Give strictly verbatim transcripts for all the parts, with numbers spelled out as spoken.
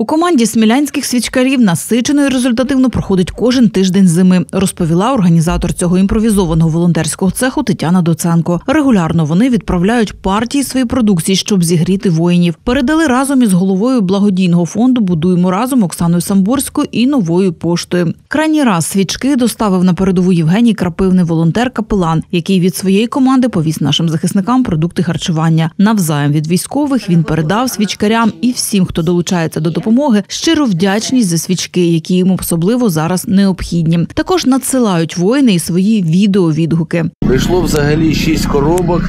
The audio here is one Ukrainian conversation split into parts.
У команді смілянських свічкарів насичено і результативно проходить кожен тиждень зими, розповіла організатор цього імпровізованого волонтерського цеху Тетяна Доценко. Регулярно вони відправляють партії своєї продукції, щоб зігріти воїнів. Передали разом із головою благодійного фонду «Будуємо разом» Оксаною Самборською і Новою поштою. Крайній раз свічки доставив на передову Євгеній Крапивний, волонтер-капелан, який від своєї команди повіз нашим захисникам продукти харчування. Навзаєм від військових він передав свічкарям і всім, хто долучається до допомоги, щиро вдячність за свічки, які їм особливо зараз необхідні. Також надсилають воїни і свої відеовідгуки. Прийшло взагалі шість коробок.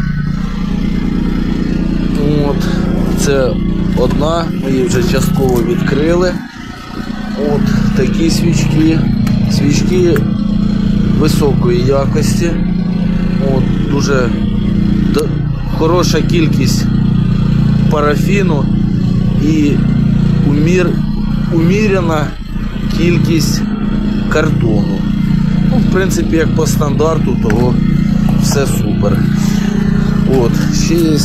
От, це одна, ми її вже частково відкрили. От такі свічки. Свічки високої якості. От, дуже хороша кількість парафіну і умір, уміряна кількість картону. Ну, в принципі, як по стандарту, того все супер. От, ще є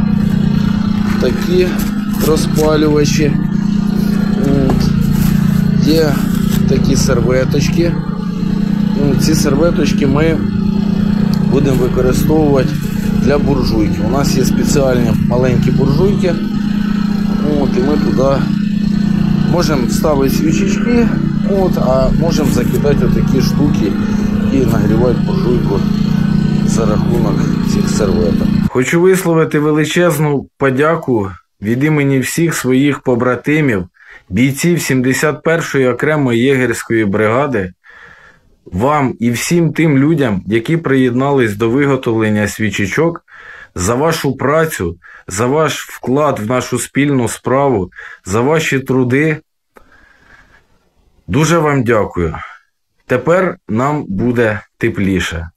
такі розпалювачі. От, є такі серветочки. От, ці серветочки ми будемо використовувати для буржуйки. У нас є спеціальні маленькі буржуйки. От, і ми туди можемо ставити свічечки, от, а можемо закидати отакі штуки і нагрівати буржуйку за рахунок цих серветок. Хочу висловити величезну подяку від імені всіх своїх побратимів, бійців сімдесят першої окремої єгерської бригади, вам і всім тим людям, які приєднались до виготовлення свічечок, за вашу працю, за ваш вклад в нашу спільну справу, за ваші труди. Дуже вам дякую. Тепер нам буде тепліше.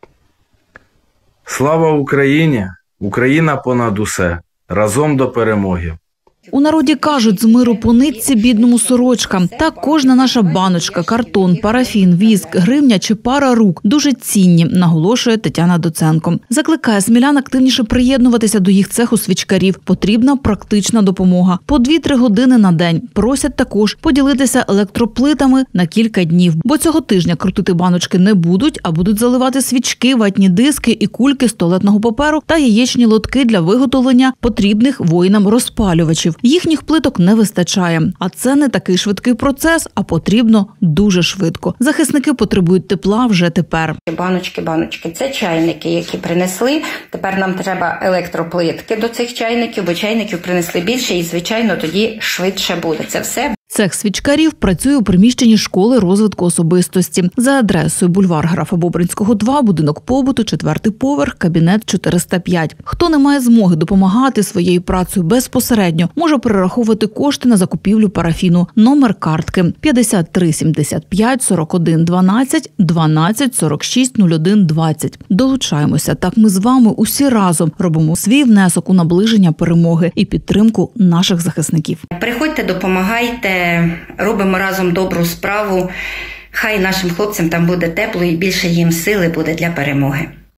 Слава Україні! Україна понад усе! Разом до перемоги! У народі кажуть, з миру по нитці бідному сорочка. Так кожна наша баночка, картон, парафін, віск, гривня чи пара рук дуже цінні, наголошує Тетяна Доценко. Закликає смілян активніше приєднуватися до їх цеху свічкарів. Потрібна практична допомога. По дві-три години на день. Просять також поділитися електроплитами на кілька днів. Бо цього тижня крутити баночки не будуть, а будуть заливати свічки, ватні диски і кульки з туалетного паперу та яєчні лотки для виготовлення потрібних воїнам розпалювачів. Їхніх плиток не вистачає. А це не такий швидкий процес, а потрібно дуже швидко. Захисники потребують тепла вже тепер. Баночки, баночки – це чайники, які принесли. Тепер нам треба електроплитки до цих чайників, бо чайників принесли більше і, звичайно, тоді швидше буде це все. Цех свічкарів працює у приміщенні школи розвитку особистості. За адресою бульвар Графа Бобринського, два, будинок побуту, четвертий поверх, кабінет чотириста п'ять. Хто не має змоги допомагати своєю працею безпосередньо, може перераховувати кошти на закупівлю парафіну. Номер картки п'ятдесят три сімдесят п'ять сорок один дванадцять дванадцять сорок шість нуль один двадцять. Долучаємося. Так ми з вами усі разом робимо свій внесок у наближення перемоги і підтримку наших захисників. Приходьте, допомагайте. Робимо разом добру справу. Хай нашим хлопцям там буде тепло і більше їм сили буде для перемоги.